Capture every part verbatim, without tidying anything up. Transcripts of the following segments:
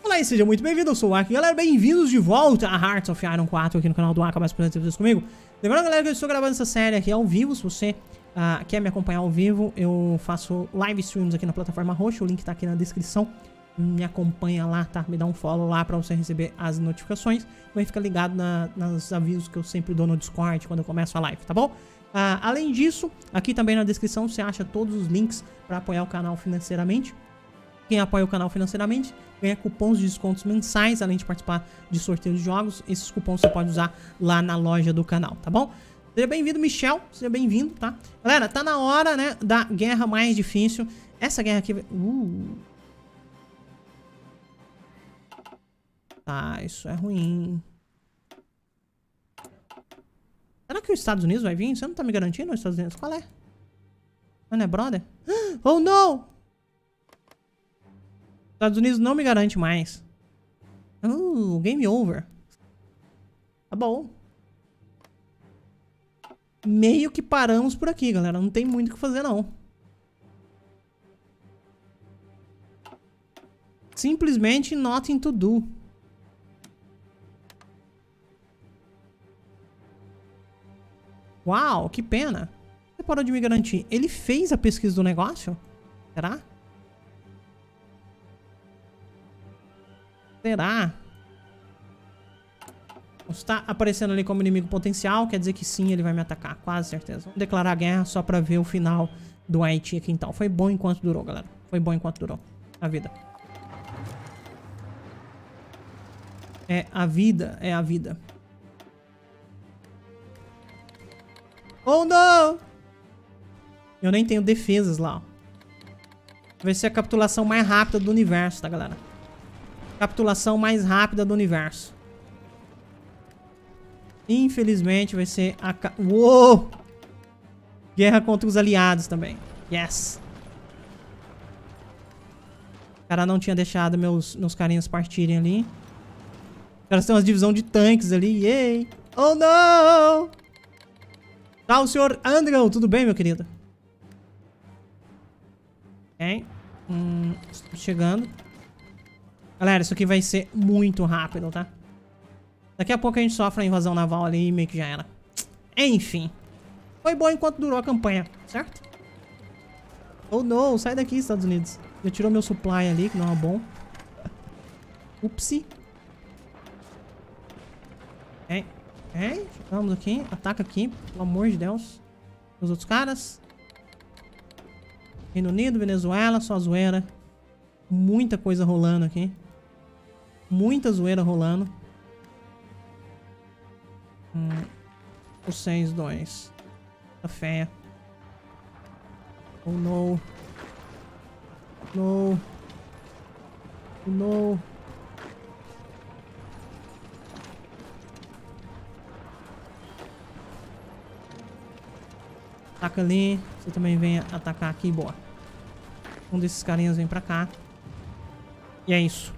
Olá e seja muito bem-vindo, eu sou o Aka. Galera, bem-vindos de volta a Hearts of Iron quatro aqui no canal do Aka, mais presente vocês comigo. Lembrando, galera, que eu estou gravando essa série aqui ao vivo. Se você uh, quer me acompanhar ao vivo, eu faço live streams aqui na plataforma roxa, o link tá aqui na descrição. Me acompanha lá, tá? Me dá um follow lá pra você receber as notificações. Também fica ligado na, nos avisos que eu sempre dou no Discord quando eu começo a live, tá bom? Uh, além disso, aqui também na descrição você acha todos os links para apoiar o canal financeiramente. Quem apoia o canal financeiramente ganha cupons de descontos mensais, além de participar de sorteios de jogos. Esses cupons você pode usar lá na loja do canal, tá bom? Seja bem-vindo, Michel. Seja bem-vindo, tá? Galera, tá na hora, né, da guerra mais difícil. Essa guerra aqui... Uh. Tá, isso é ruim. Será que os Estados Unidos vai vir? Você não tá me garantindo, os Estados Unidos? Qual é? Não é brother? Oh, não! Estados Unidos não me garante mais. Uh, game over. Tá bom. Meio que paramos por aqui, galera. Não tem muito o que fazer, não. Simplesmente nothing to do. Uau, que pena. Você parou de me garantir. Ele fez a pesquisa do negócio? Será? Será? Está aparecendo ali como inimigo potencial, quer dizer que sim, ele vai me atacar, quase certeza. Vamos declarar guerra só pra ver o final do Haiti aqui então. Foi bom enquanto durou, galera. Foi bom enquanto durou a vida. É a vida, é a vida. Oh, não! Eu nem tenho defesas lá, ó. Vai ser a capitulação mais rápida do universo, tá, galera? Capitulação mais rápida do universo. Infelizmente vai ser a... Uou! Guerra contra os aliados também. Yes! O cara não tinha deixado meus, meus carinhas partirem ali. Os caras têm uma divisão de tanques ali. Yay! Oh, não! Tá, o senhor Andrew. Tudo bem, meu querido? Ok. Hum, estou chegando. Galera, isso aqui vai ser muito rápido, tá? Daqui a pouco a gente sofre a invasão naval ali e meio que já era. Enfim. Foi bom enquanto durou a campanha, certo? Oh, não. Sai daqui, Estados Unidos. Já tirou meu supply ali, que não é bom. Upsi. Ok. Ok. Chegamos aqui. Ataca aqui, pelo amor de Deus. Os outros caras. Reino Unido, Venezuela, só zoeira. Muita coisa rolando aqui. Muita zoeira rolando. Hum, o seis dois. Tá feia. Oh, no. No. Oh, no. Ataca ali. Você também vem atacar aqui. Boa. Um desses carinhas vem pra cá. E é isso.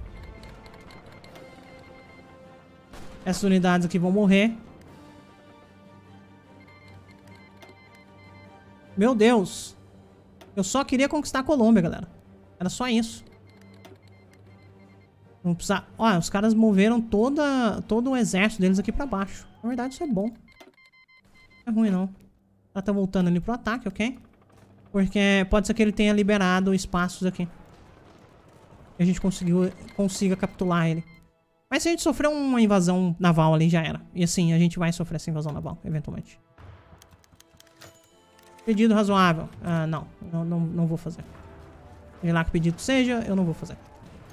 Essas unidades aqui vão morrer. Meu Deus. Eu só queria conquistar a Colômbia, galera. Era só isso. Não precisa... Olha, os caras moveram toda, todo o exército deles aqui pra baixo. Na verdade, isso é bom. Não é ruim, não. Ela tá voltando ali pro ataque, ok? Porque pode ser que ele tenha liberado espaços aqui. E a gente conseguiu, consiga capturar ele. Mas se a gente sofrer uma invasão naval ali, já era. E assim, a gente vai sofrer essa invasão naval, eventualmente. Pedido razoável. Ah, não. Não, não, não vou fazer. Seja lá que pedido seja, eu não vou fazer.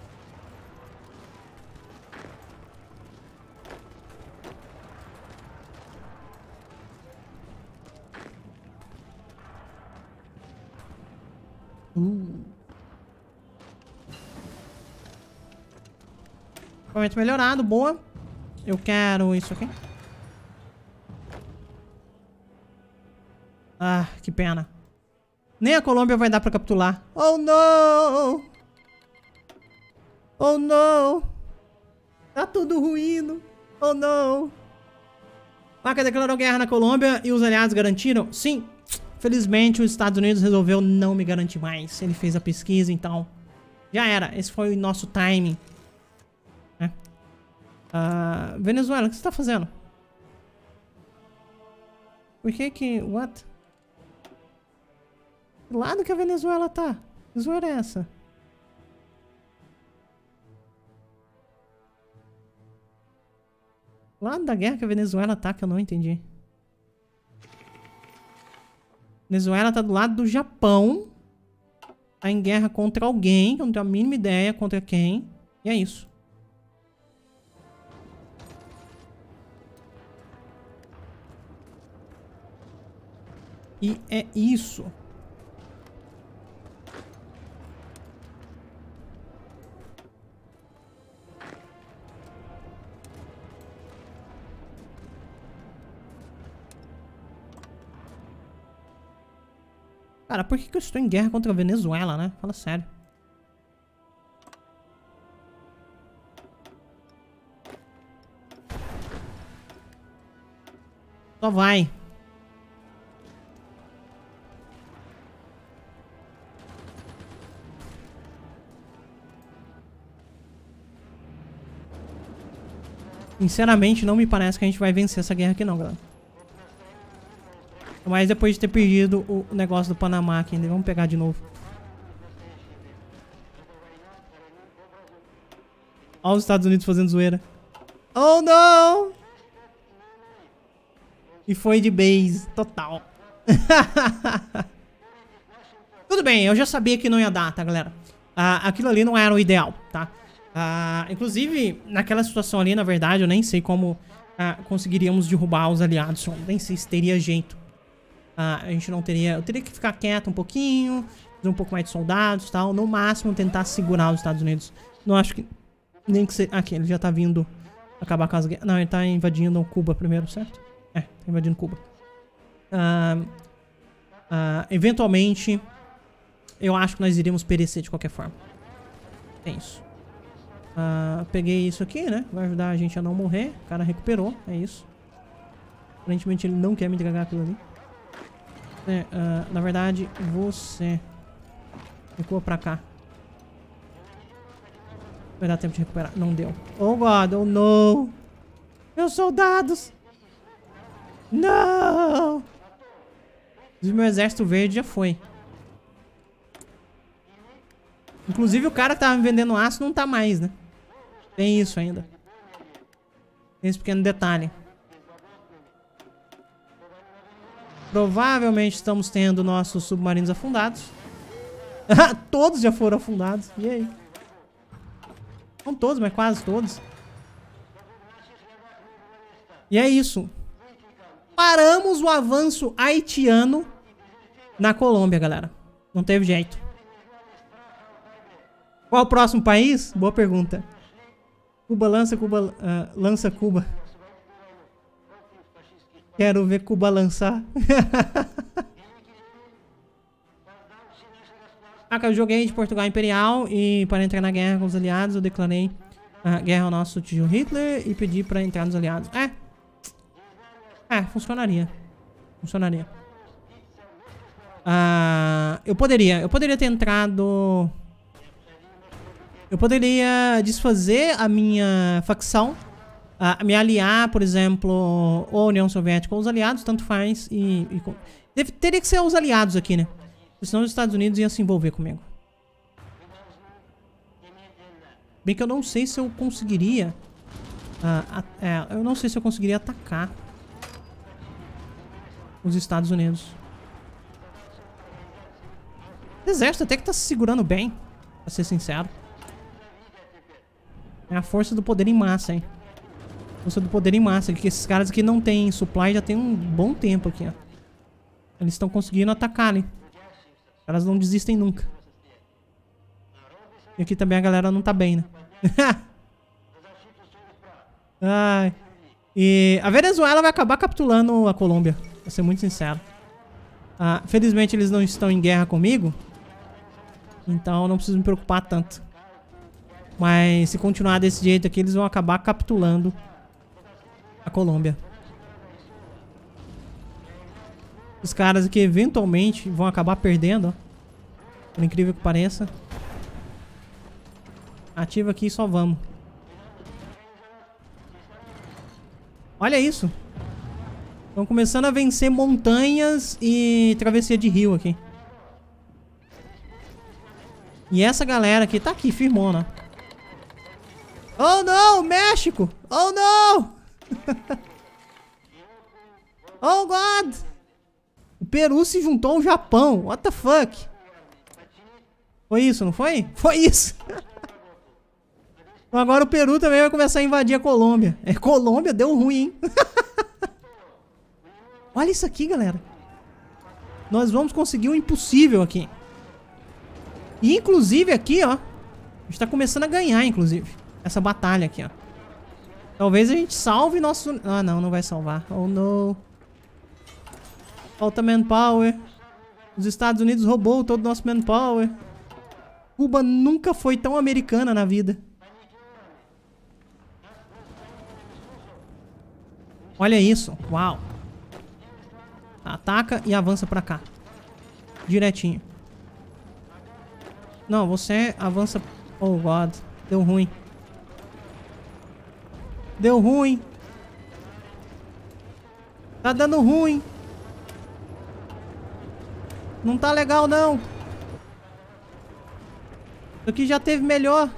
Uh. Equipamento melhorado, boa. Eu quero isso aqui. Ah, que pena. Nem a Colômbia vai dar pra capturar. Oh, não! Oh, não! Tá tudo ruindo. Oh, não! Aka declarou guerra na Colômbia e os aliados garantiram? Sim. Felizmente, os Estados Unidos resolveu não me garantir mais. Ele fez a pesquisa, então... Já era. Esse foi o nosso timing. né? Ah, Venezuela, o que você tá fazendo? Por que que... What? Que lado que a Venezuela tá? Que zoeira é essa? Lado da guerra que a Venezuela tá, que eu não entendi. Venezuela tá do lado do Japão. Tá em guerra contra alguém, que eu não tenho a mínima ideia contra quem. E é isso. E é isso. Cara, por que que eu estou em guerra contra a Venezuela, né? Fala sério. Só vai. Sinceramente, não me parece que a gente vai vencer essa guerra aqui não, galera. Mas depois de ter perdido o negócio do Panamá aqui ainda. Vamos pegar de novo. Olha os Estados Unidos fazendo zoeira. Oh, não! E foi de base. Total. Tudo bem, eu já sabia que não ia dar, tá, galera? Ah, aquilo ali não era o ideal, tá? Ah, inclusive, naquela situação ali, na verdade, eu nem sei como ah, conseguiríamos derrubar os aliados. Eu nem sei se teria jeito. Uh, a gente não teria... Eu teria que ficar quieto um pouquinho, fazer um pouco mais de soldados e tal. No máximo, tentar segurar os Estados Unidos. Não acho que... Nem que seja... Aqui, ele já tá vindo acabar com as guerras. Não, ele tá invadindo Cuba primeiro, certo? É, tá invadindo Cuba. Uh, uh, eventualmente, eu acho que nós iríamos perecer de qualquer forma. É isso. Uh, peguei isso aqui, né? Vai ajudar a gente a não morrer. O cara recuperou, é isso. Aparentemente, ele não quer me entregar aquilo ali. É, uh, na verdade, você recua pra cá. Vai dar tempo de recuperar. Não deu. Oh, God. Oh, no. Meus soldados. Não. Meu exército verde já foi. Inclusive, o cara que tava me vendendo aço não tá mais, né? Tem isso ainda. Tem esse pequeno detalhe. Provavelmente estamos tendo nossos submarinos afundados. Todos já foram afundados. E aí? Não todos, mas quase todos. E é isso. Paramos o avanço haitiano na Colômbia, galera. Não teve jeito. Qual o próximo país? Boa pergunta. Cuba lança, Cuba... Uh, lança Cuba. Quero ver Cuba lançar. Ah, eu joguei de Portugal Imperial e para entrar na guerra com os aliados eu declarei a guerra ao nosso tio Hitler e pedi para entrar nos aliados. É. É, funcionaria. Funcionaria. Ah, eu poderia. Eu poderia ter entrado... Eu poderia desfazer a minha facção. Uh, me aliar, por exemplo, ou a União Soviética ou os aliados, tanto faz. E, e deve, teria que ser os aliados aqui, né? Senão os Estados Unidos iam se envolver comigo. Bem que eu não sei se eu conseguiria... Uh, uh, é, eu não sei se eu conseguiria atacar os Estados Unidos. O exército até que tá se segurando bem, pra ser sincero. É a força do poder em massa, hein? Força do poder em massa. Que esses caras aqui não tem supply já tem um bom tempo aqui, ó. Eles estão conseguindo atacar, né? Os caras não desistem nunca. E aqui também a galera não tá bem, né? Ai. E a Venezuela vai acabar capturando a Colômbia. Pra ser muito sincero. Ah, felizmente eles não estão em guerra comigo. Então eu não preciso me preocupar tanto. Mas se continuar desse jeito aqui, eles vão acabar capturando a Colômbia. Os caras aqui eventualmente vão acabar perdendo, ó. Por incrível que pareça. Ativa aqui e só vamos. Olha isso. Estão começando a vencer montanhas e travessia de rio aqui. E essa galera aqui tá aqui, firmona. Oh, não! México! Oh, não! Oh, God! O Peru se juntou ao Japão. What the fuck? Foi isso, não foi? Foi isso! Então agora o Peru também vai começar a invadir a Colômbia. É, Colômbia deu ruim, hein? Olha isso aqui, galera. Nós vamos conseguir o impossível aqui. E inclusive aqui, ó. A gente tá começando a ganhar, inclusive. Essa batalha aqui, ó. Talvez a gente salve nosso... Ah, não, não vai salvar. Oh, não. Falta manpower. Os Estados Unidos roubou todo o nosso manpower. Cuba nunca foi tão americana na vida. Olha isso. Uau. Ataca e avança pra cá. Direitinho. Não, você avança... Oh, God. Deu ruim. Deu ruim. Tá dando ruim. Não tá legal, não. Isso aqui já teve melhor.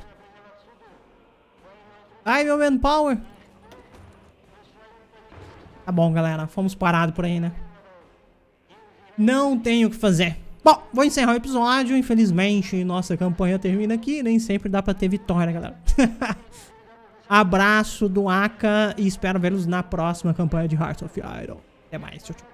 Ai, meu manpower. Tá bom, galera. Fomos parados por aí, né? Não tenho o que fazer. Bom, vou encerrar o episódio. Infelizmente, nossa campanha termina aqui. Nem sempre dá pra ter vitória, galera. Abraço do Aka e espero vê-los na próxima campanha de Hearts of Iron. Até mais, tchau, tchau.